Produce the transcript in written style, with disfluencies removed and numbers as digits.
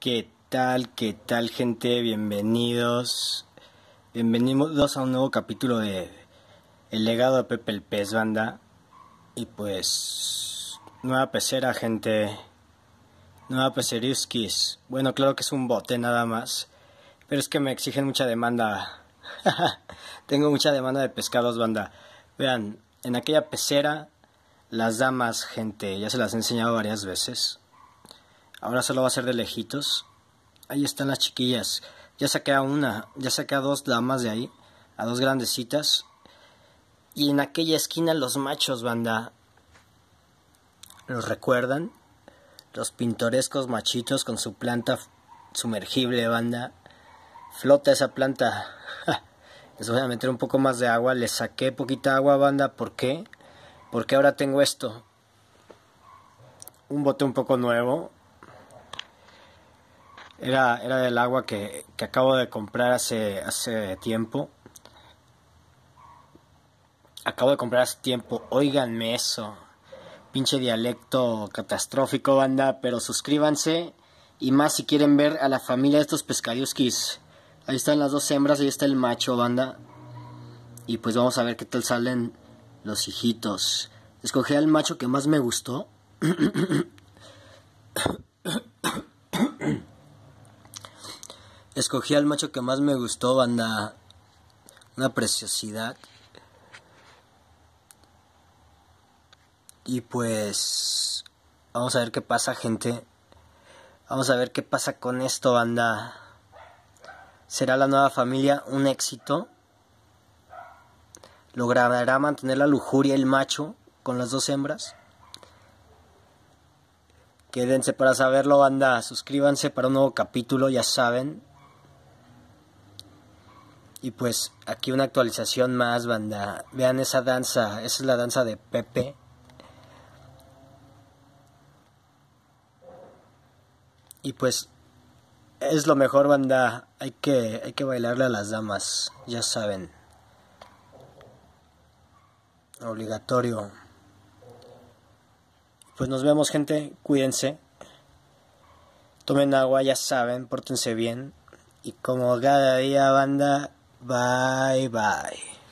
¿Qué tal? ¿Qué tal, gente? Bienvenidos. Bienvenidos a un nuevo capítulo de El legado de Pepe el Pez, banda. Y pues, nueva pecera, gente. Nueva peceriuskis. Bueno, claro que es un bote nada más. Pero es que me exigen mucha demanda. Tengo mucha demanda de pescados, banda. Vean, en aquella pecera, las damas, gente, ya se las he enseñado varias veces. Ahora solo va a ser de lejitos. Ahí están las chiquillas. Ya saqué a dos damas de ahí, a dos grandecitas. Y en aquella esquina los machos, banda. ¿Los recuerdan? Los pintorescos machitos con su planta sumergible, banda. Flota esa planta. Les voy a meter un poco más de agua. Les saqué poquita agua, banda. ¿Por qué? Porque ahora tengo esto. Un bote un poco nuevo. Era del agua que acabo de comprar hace tiempo. Acabo de comprar hace tiempo. Óiganme eso. Pinche dialecto catastrófico, banda. Pero suscríbanse. Y más si quieren ver a la familia de estos pescadiuskis. Ahí están las dos hembras. Ahí está el macho, banda. Y pues vamos a ver qué tal salen los hijitos. Escogí al macho que más me gustó. Escogí al macho que más me gustó, banda. Una preciosidad. Y pues vamos a ver qué pasa, gente. Vamos a ver qué pasa con esto, banda. ¿Será la nueva familia un éxito? ¿Logrará mantener la lujuria el macho con las dos hembras? Quédense para saberlo, banda. Suscríbanse para un nuevo capítulo, ya saben. Y pues aquí una actualización más, banda. Vean esa danza. Esa es la danza de Pepe. Y pues es lo mejor, banda. Hay que bailarle a las damas, ya saben. Obligatorio. Pues nos vemos, gente. Cuídense. Tomen agua, ya saben. Pórtense bien. Y como cada día, banda. Bye, bye.